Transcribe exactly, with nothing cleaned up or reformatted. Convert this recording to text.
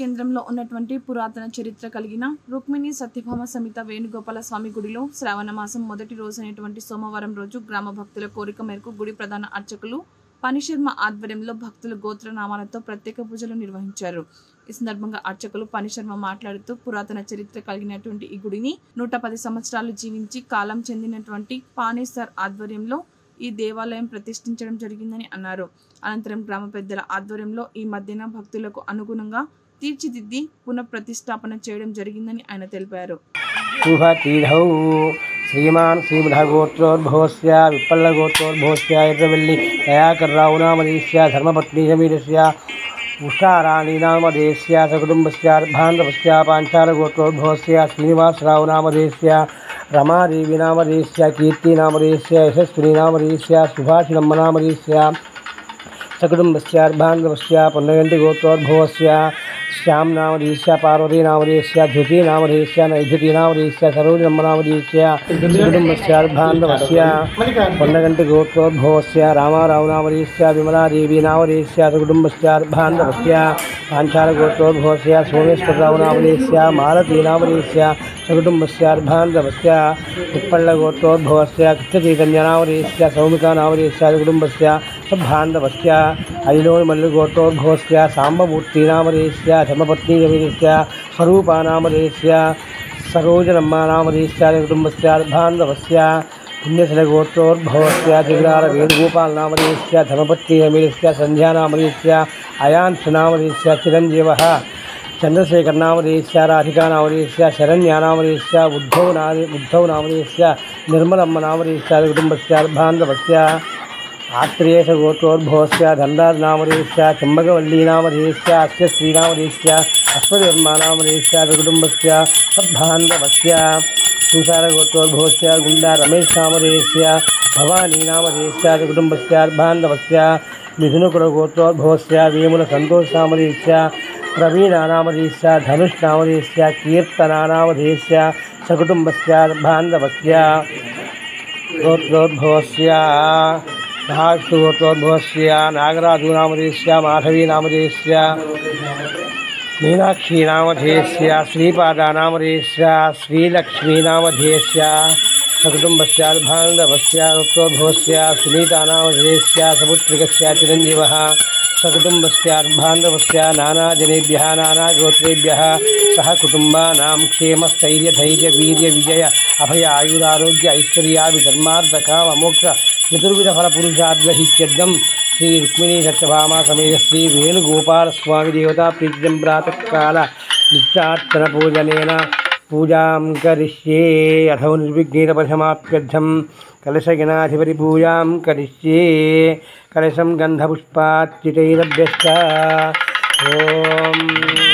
కేంద్రంలో ఉన్నటువంటి పురాతన చరిత్ర కలిగిన రుక్మిణి సత్యభామ సమేత వేణుగోపాల స్వామి గుడిలో శ్రావణ మాసం మొదటి రోజైనటువంటి సోమవారం రోజు గ్రామ భక్తుల కోరిక మేరకు గుడి ప్రధాన అర్చకులు పనిశర్మ ఆధ్వర్యంలో భక్తుల గోత్రనామాలతో ప్రత్యేక పూజలు నిర్వహించారు. ఈ సందర్భంగా అర్చకులు పనిశర్మ మాట్లాడుతూ పురాతన చరిత్ర కలిగినటువంటి ఈ గుడిని నూట పది సంవత్సరాలు జీవించి కాలం చెందినటువంటి పానేసర్ ఆధ్వర్యంలో ఈ దేవాలయం ప్రతిష్ఠించడం జరిగిందని అన్నారు. అనంతరం గ్రామ పెద్దల ఆధ్వర్యంలో ఈ మధ్యన భక్తులకు అనుగుణంగా తీర్చిదిద్ది పునఃప్రతిష్ఠాపన చేయడం జరిగిందని ఆయన తెలిపారు. श्रीमान श्रीमधगोत्रोद्भवस्य विप्पल्लगोत्रोद्भवस्य यत्रवल्ली दयाकर्राव नामधेयस्य धर्मपत्नी समीरस्य उषाराणी नामधेयस्य सकुटुम्बस्य अर्भान्धवस्य पाञ्चालगोत्रोद्भवस्य श्रीनिवासराव नामधेयस्य रमादेवी नामधेयस्य कीर्ति नामधेयस्य यशस्विनी नामधेयस्य सुभाषिणम्म नामधेयस्य सकुटुम्बस्य अर्भान्धवस्य पुण्यगण्टिगोत्रोद्भवस्य श्याम नामधेयस्य पार्वती नामधेयस्य ज्योति नामधेयस्य नैज्योति नामधेयस्य सरोजनम्म नामधेयस्य कुटुम्बस्य अर्भान्धवस्य पुण्यगण्टिगोत्रोद्भवस्य रामाराव नामधेयस्य विमलादेवी नामधेयस्य कुटुम्बस्य अर्भान्धवस्य पाञ्चालगोत्रोद्भवस्य सोमेश्वरराव नामधेयस्य मालती नामधेयस्य सकुटुम्बस्य अर्भान्धवस्य विप्पल्लगोत्रोद्भवस्य कृष्णचैतन्य नामधेयस्य सौमिका नामधेयस्य कुटुम्बस्य अर्भान्धवस्य अयलोमल्लगोत्रोद्भवस्य साम्बमूर्ति नामधेयस्य धर्मपत्नी समीरस्य स्वरूपा नामधेयस्य सरोजनम्म नामधेयस्य कुटुम्बस्य अर्भान्धवस्य पुण्यसलगोत्रोद्भवस्य त्रिपुरार वेणुगोपाल नामधेयस्य धर्मपत्नी समीरस्य संध्या नामधेयस्य अयांश नामधेयस्य चिरंजीवः चंद्रशेखर नामधेयस्य राधिका नामधेयस्य शरण्या नामधेयस्य उद्धव नाम उद्धव नामधेयस्य निर्मलम्म नामधेयस्य कुटुम्बस्य अर्भान्धवस्य आत्रेयस गोत्रोद्भवस्य धनराज नामधेयस्य चम्बकवल्ली नामधेयस्य अस्य श्रीनामधेयस्य अश्वतिवर्मा नामधेयस्य कुटुम्बस्य अर्भान्धवस्य तुषार गोत्रोद्भवस्य गुंडा रमेश नामधेयस्य भवानी नामधेयस्य कुटुम्बस्य अर्भान्धवस्य मिथुनकुल गोत्रोद्भवस्य वेमुल संतोष नामधेयस्य प्रवीणा नामधेयस्य धनुष नामधेयस्य कीर्तना नामधेयस्य सकुटुम्बस्य अर्भान्धवस्य गोत्रोद्भवस्य महाविष्णुगोत्रोद्भवस्य नागराजु नामधेयस्य माधवी नामधेयस्य मीनाक्षी नामधेयस्य श्रीपादा नामधेयस्य श्रीलक्ष्मी नामधेयस्य सकुटुम्बस्य अर्भान्धवस्य गोत्रोद्भवस्य सुनीता नामधेयस्य सपुत्रिकस्य चिरञ्जीवः सकुटुम्बस्य अर्भान्धवस्य नानाजनेभ्यः नानागोत्रेभ्यः सह कुटुम्बानां क्षेमस्थैर्यधैर्यवीर्यविजय अभय आयुरारोग्य ऐश्वर्याभिधर्मार्थकाममोक्ष चतुर्विधफलपुरुषाद्वहित्यर्थं श्री रुक्मिणी सत्यभामा समेत श्री वेणुगोपाल स्वामी देवता प्रीत्यं प्रातःकाल नित्यार्चनपूजनेन पूजां करिष्ये अथो निर्विघ्नेन पशमाप्यर्थं कलशगणाधिपरिपूजां करिष्ये कलशं गन्धपुष्पाच्युतैरभ्यश्च ओम